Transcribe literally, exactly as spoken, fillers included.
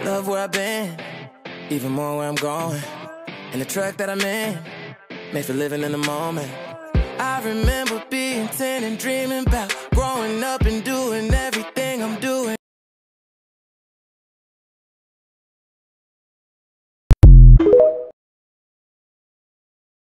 Love where I've been, even more where I'm going. And the track that I'm in, made for living in the moment. I remember being ten and dreaming about growing up and doing